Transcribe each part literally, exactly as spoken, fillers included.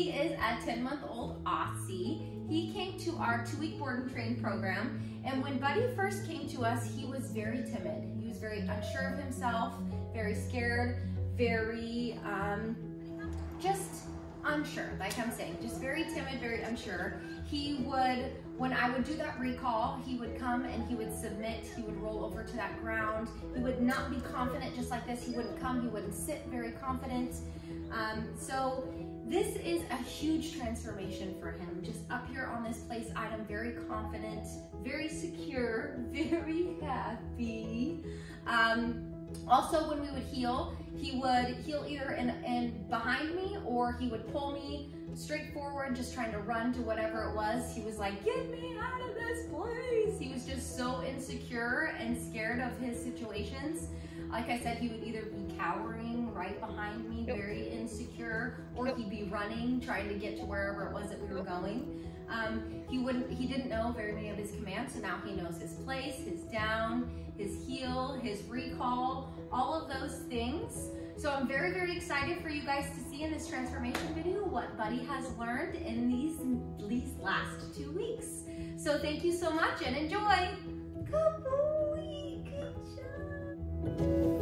He is a ten month old Aussie. He came to our two week board and train program, and when Buddy first came to us, he was very timid. He was very unsure of himself, very scared, very um, just unsure, like I'm saying, just very timid, very unsure. He would, when I would do that recall, he would come and he would submit, he would roll over to that ground. He would not be confident just like this. He wouldn't come, he wouldn't sit very confident. Um, so this is a huge transformation for him. Just up here on this place item, very confident, very secure, very happy. Um, also, when we would heel, he would heel either in, in behind me, or he would pull me straight forward, just trying to run to whatever it was. He was like, get me out of this place. He was just so insecure and scared of his situations. Like I said, he would either be cowering right behind me, yep. very insecure, or yep. he'd be running, trying to get to wherever it was that we were going. Um, he wouldn't, he didn't know very many of his commands, so now he knows his place, his down, his heel, his recall, all of those things. So I'm very, very excited for you guys to see in this transformation video what Buddy has learned in these, these last two weeks. So thank you so much and enjoy. Good boy, good job.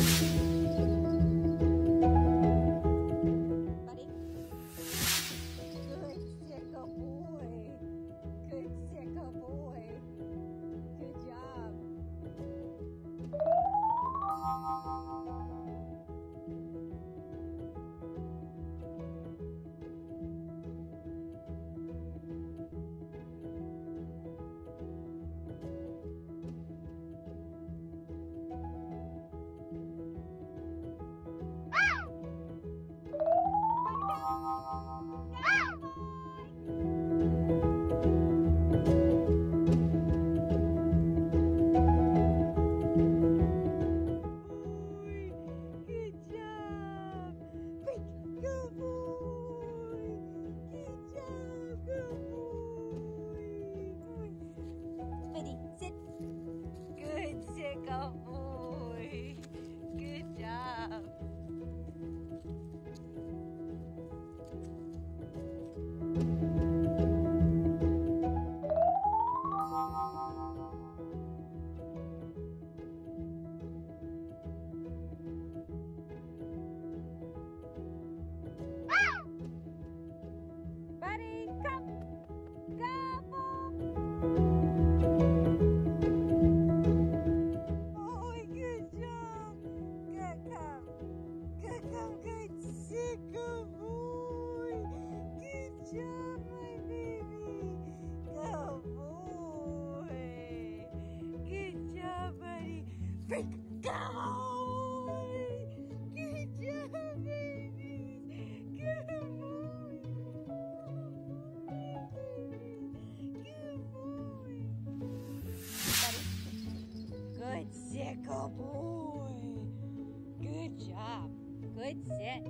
Freak, go! Good job, babies! Good boy! Good boy! Good sit, good boy! Good job! Good sit!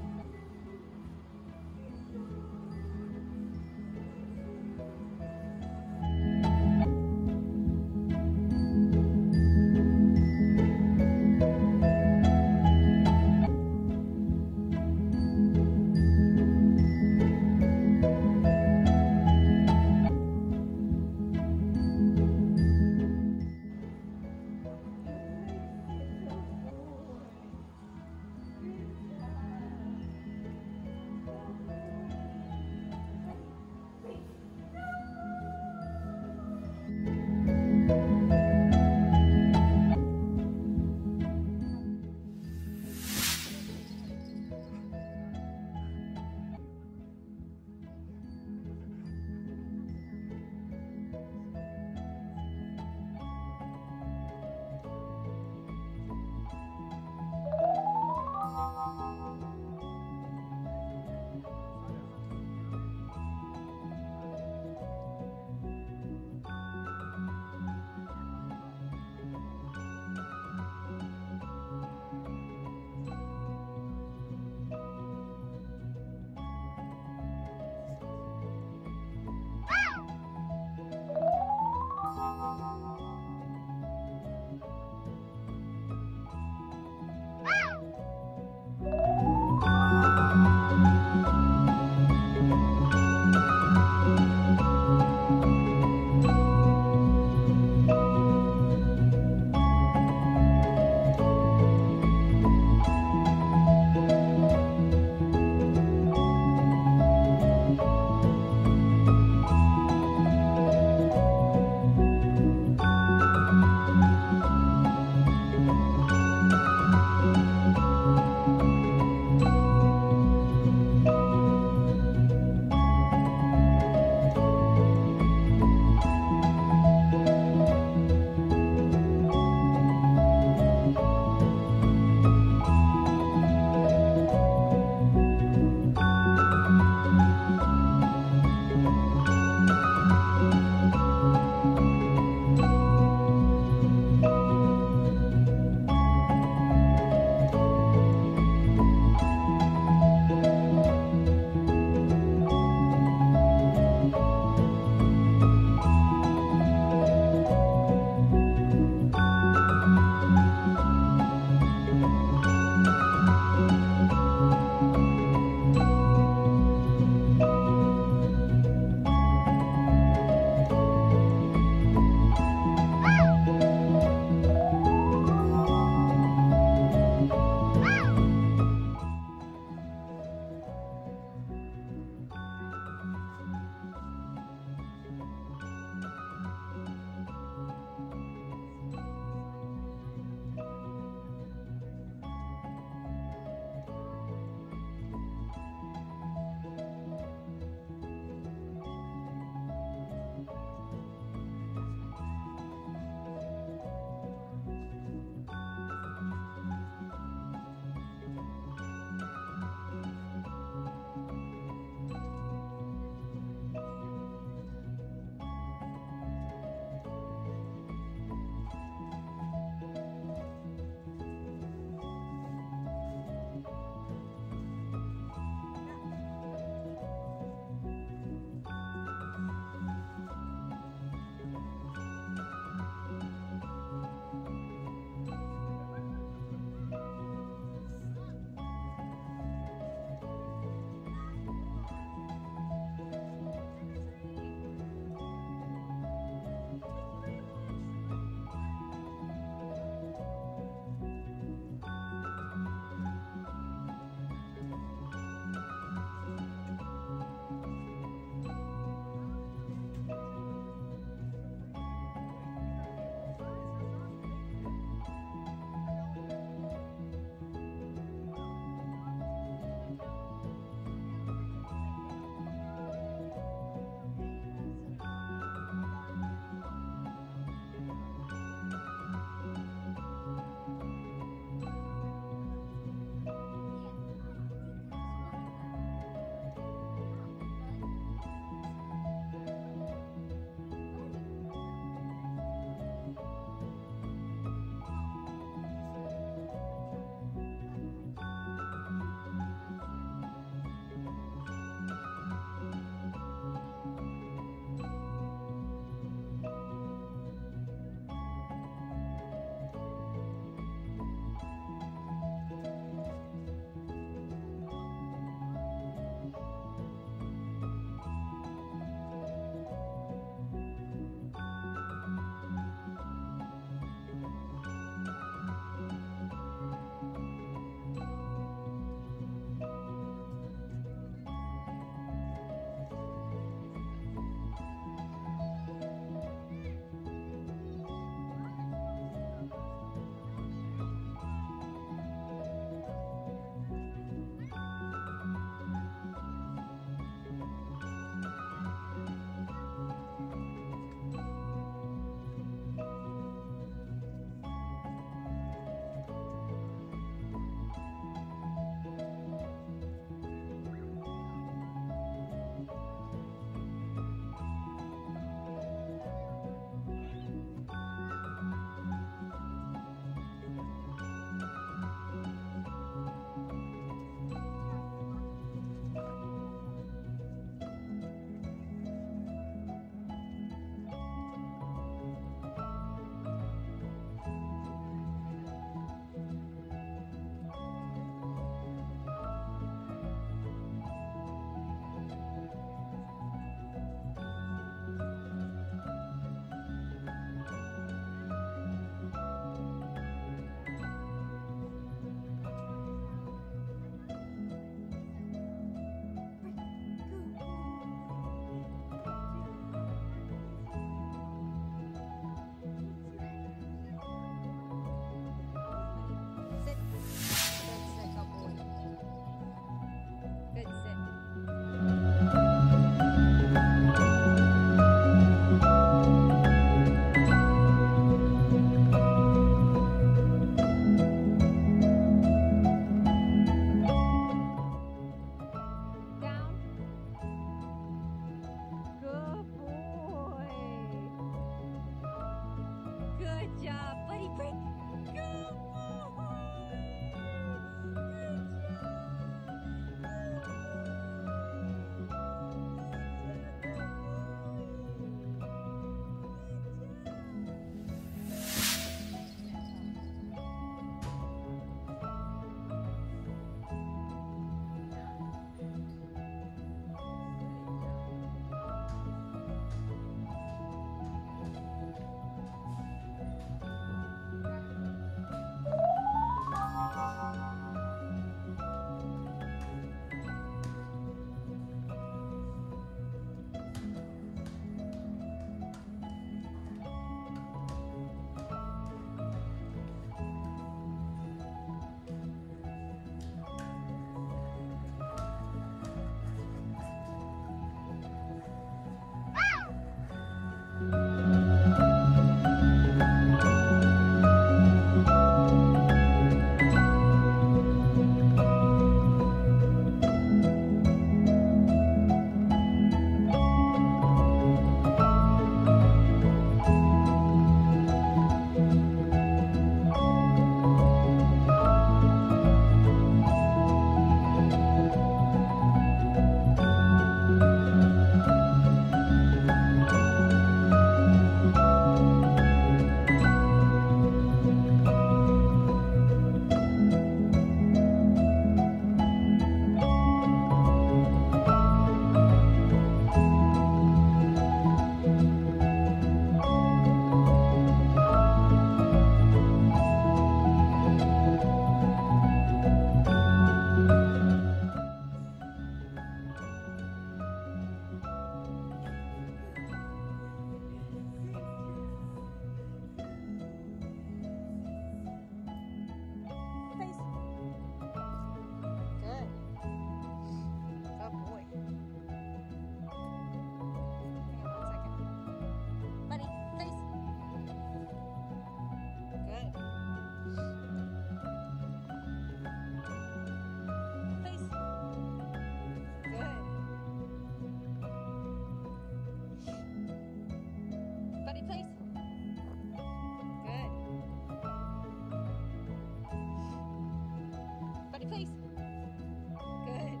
please. Good.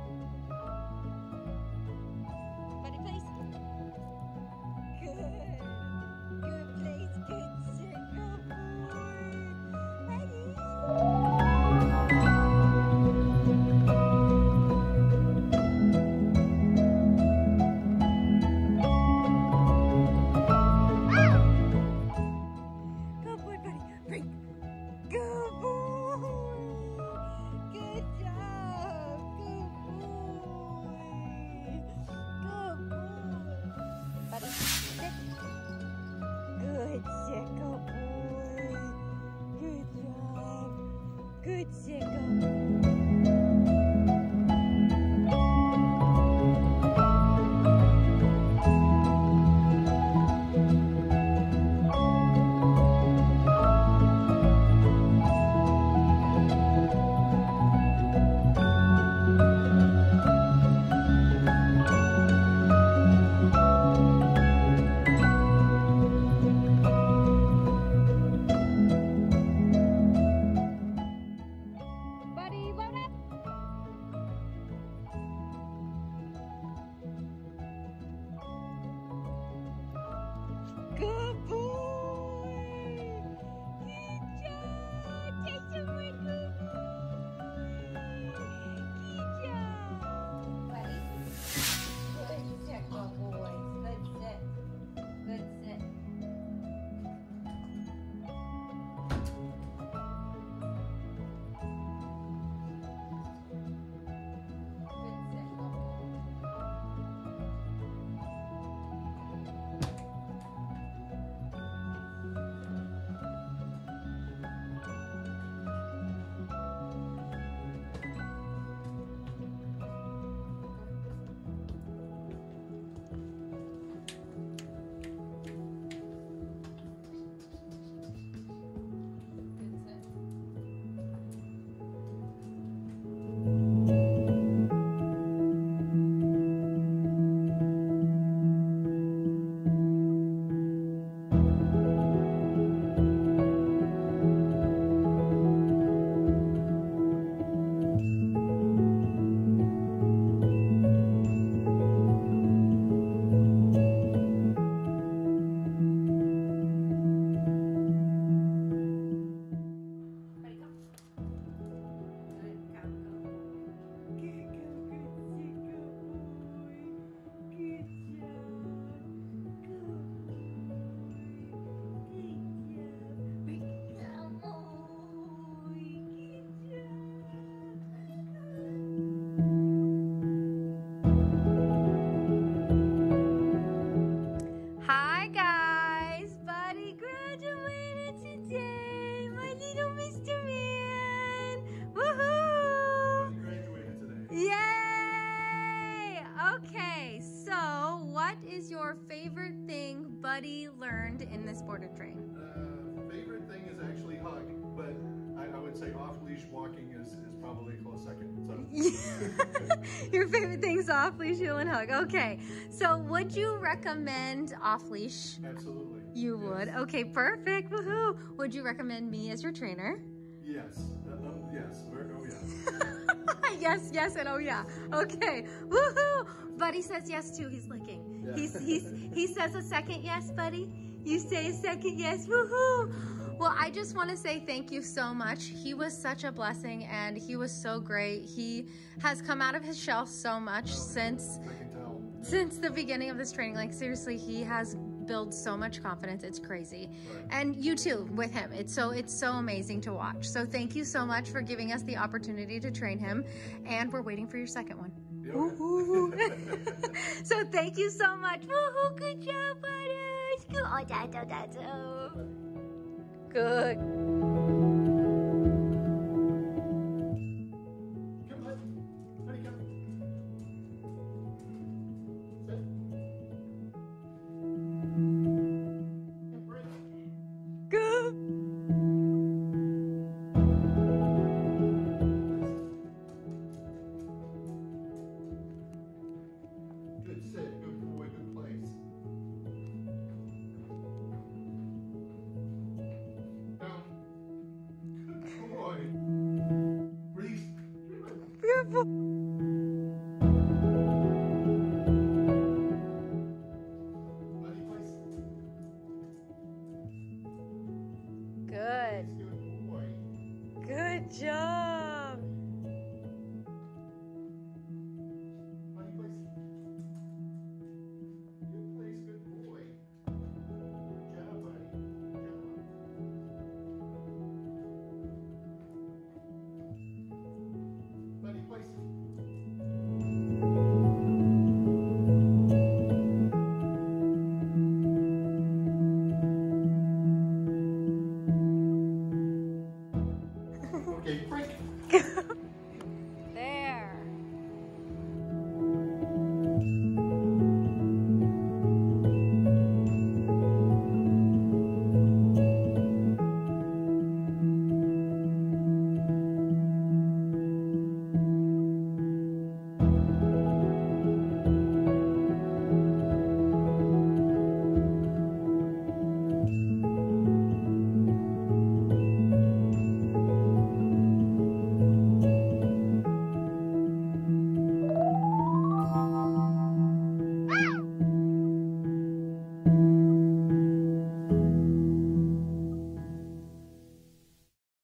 Buddy, please. Good. Good place. Good sit. Good boy. Buddy. Good boy, buddy. Bring. Good boy. Good job. Good boy. Good boy. Buddy, sit. Good sit. Good boy. Good job. Good sit. Good boy. Buddy, load up. Good boy. Good job. Take some more. Good boy. Good job. Buddy. Good sit, good boy. Good sit. Good sit. Good sit, good boy. Good sit. Buddy, come. Good. Go, go. Good, good, good sit, good boy. Good job. Good boy. Good job. Bring some more. Good job. Hi guys, Buddy graduated today, my little Mister Man. Woohoo! Graduated today. Yay! Okay, so what is your favorite thing Buddy learned in this board and train? Uh, favorite thing is actually hug, but I, I would say off-leash walking is, is probably a close second. So. Your favorite thing is off-leash, heel, and hug. Okay, so would you recommend off-leash? Absolutely. You Yes. would? Okay, perfect. Woohoo! Would you recommend me as your trainer? Yes. Uh, um, yes. Ver- Oh, yes. Yes, yes, and oh yeah. Okay, woohoo! Buddy says yes too. He's licking. Yeah. He's he's he says a second yes, Buddy. You say a second yes. Woohoo! Well, I just want to say thank you so much. He was such a blessing, and he was so great. He has come out of his shell so much since I can tell. since the beginning of this training. Like seriously, he has built so much confidence. It's crazy. Right. And you too with him. It's so it's so amazing to watch. So thank you so much for giving us the opportunity to train him, and we're waiting for your second one. Yeah, Woohoo. okay. So thank you so much. Woohoo! Good job, Butters. Good. Oh, that's oh, that's oh. Good. Come, bud. Buddy, come. Sit. Break. Good. Good sit. Good boy. Good place. Down. Good job. Buddy, place. Good place, good boy. Good job, buddy. Good job. Buddy, place. Okay, break.